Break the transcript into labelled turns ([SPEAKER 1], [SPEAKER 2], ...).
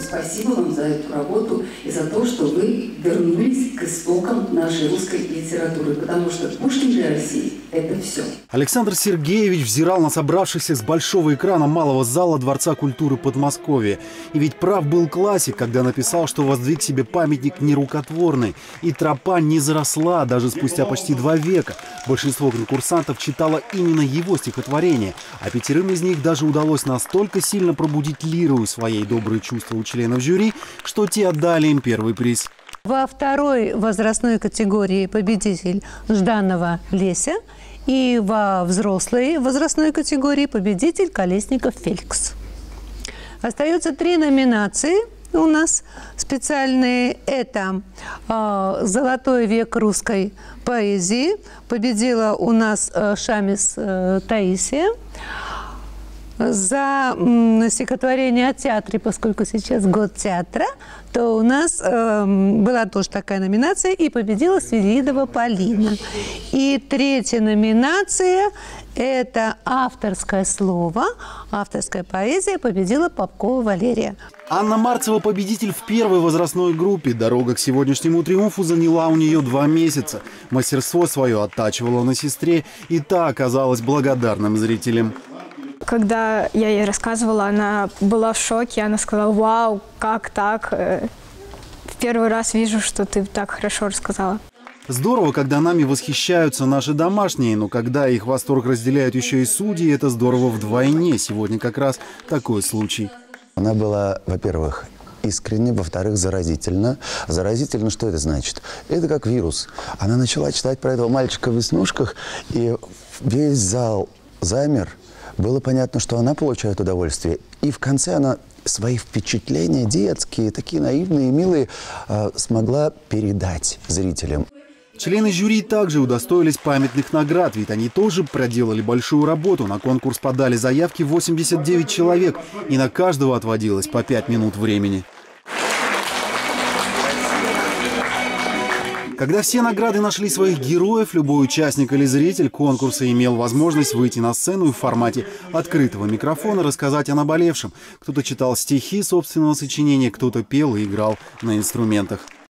[SPEAKER 1] спасибо вам за эту работу и за то, что вы вернулись к истокам нашей русской литературы, потому что Пушкин для России – это все.
[SPEAKER 2] Александр Сергеевич взирал на собравшихся с большого экрана малого зала Дворца культуры Подмосковья. И ведь прав был классик, когда написал, что воздвиг себе памятник нерукотворный. И тропа не заросла даже спустя почти 2 века. Большинство конкурсантов читало именно его стихотворение, а 5 из них даже удалось настолько сильно пробудить лиру и свои добрые чувства у членов жюри, что те отдали им первый приз.
[SPEAKER 3] Во второй возрастной категории победитель Жданова Леся, и во взрослой возрастной категории победитель Колесников Феликс. Остается 3 номинации у нас специальные. Это «Золотой век русской поэзии». Победила у нас Шамис Таисия. За стихотворение о театре, поскольку сейчас год театра, то у нас была тоже такая номинация, и победила Свиридова Полина. И 3-я номинация – это авторское слово, авторская поэзия, победила Попкова Валерия.
[SPEAKER 2] Анна Марцева – победитель в первой возрастной группе. Дорога к сегодняшнему триумфу заняла у нее 2 месяца. Мастерство свое оттачивала на сестре, и та оказалась благодарным зрителем.
[SPEAKER 4] Когда я ей рассказывала, она была в шоке. Она сказала: «Вау, как так? В первый раз вижу, что ты так хорошо рассказала».
[SPEAKER 2] Здорово, когда нами восхищаются наши домашние, но когда их восторг разделяют еще и судьи, это здорово вдвойне. Сегодня как раз такой случай.
[SPEAKER 5] Она была, во-первых, искренне, во-вторых, заразительно. Заразительно, что это значит? Это как вирус. Она начала читать про этого мальчика в веснушках, и весь зал замер. Было понятно, что она получает удовольствие. И в конце она свои впечатления детские, такие наивные и милые, смогла передать зрителям.
[SPEAKER 2] Члены жюри также удостоились памятных наград, ведь они тоже проделали большую работу. На конкурс подали заявки 89 человек, и на каждого отводилось по 5 минут времени. Когда все награды нашли своих героев, любой участник или зритель конкурса имел возможность выйти на сцену и в формате открытого микрофона рассказать о наболевшем. Кто-то читал стихи собственного сочинения, кто-то пел и играл на инструментах.